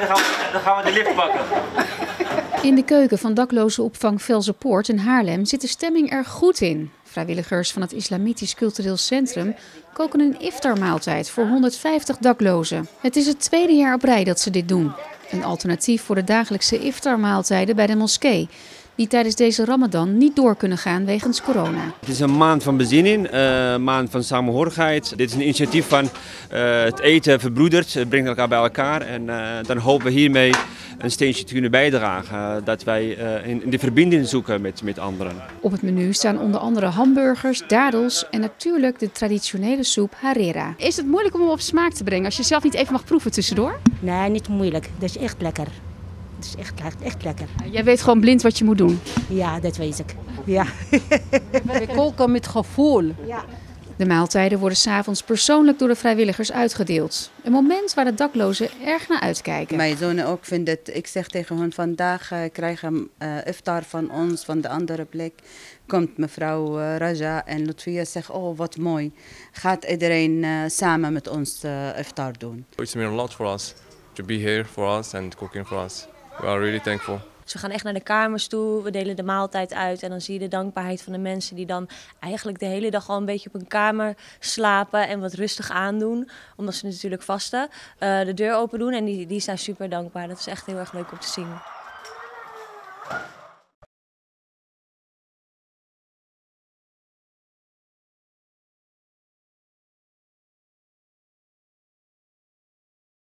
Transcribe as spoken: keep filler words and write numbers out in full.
Dan gaan we, dan gaan we de lift pakken. In de keuken van daklozenopvang Velze-Poort in Haarlem zit de stemming er goed in. Vrijwilligers van het Islamitisch Cultureel Centrum koken een iftarmaaltijd voor honderdvijftig daklozen. Het is het tweede jaar op rij dat ze dit doen. Een alternatief voor de dagelijkse iftarmaaltijden bij de moskee, die tijdens deze Ramadan niet door kunnen gaan wegens corona. Het is een maand van bezinning, een uh, maand van samenhorigheid. Dit is een initiatief van uh, het eten verbroedert, het brengt elkaar bij elkaar. En uh, dan hopen we hiermee een steentje te kunnen bijdragen, uh, dat wij uh, in, in de verbinding zoeken met, met anderen. Op het menu staan onder andere hamburgers, dadels en natuurlijk de traditionele soep harira. Is het moeilijk om hem op smaak te brengen als je zelf niet even mag proeven tussendoor? Nee, niet moeilijk. Dat is echt lekker. Het is echt, echt, echt lekker. Jij weet gewoon blind wat je moet doen? Ja, dat weet ik. Ja. We koken met gevoel. Ja. De maaltijden worden 's avonds persoonlijk door de vrijwilligers uitgedeeld. Een moment waar de daklozen erg naar uitkijken. Mijn zonen ook vinden het. Ik zeg tegen hen, vandaag uh, krijgen uh, iftar van ons, van de andere plek. Komt mevrouw uh, Raja en Lutfia zegt, oh wat mooi. Gaat iedereen uh, samen met ons uh, iftar doen. It's meant a lot for us to be here for us and cooking for us. We are really thankful. Dus we gaan echt naar de kamers toe, we delen de maaltijd uit en dan zie je de dankbaarheid van de mensen die dan eigenlijk de hele dag al een beetje op een kamer slapen en wat rustig aandoen. Omdat ze natuurlijk vasten, uh, de deur open doen en die, die zijn super dankbaar. Dat is echt heel erg leuk om te zien.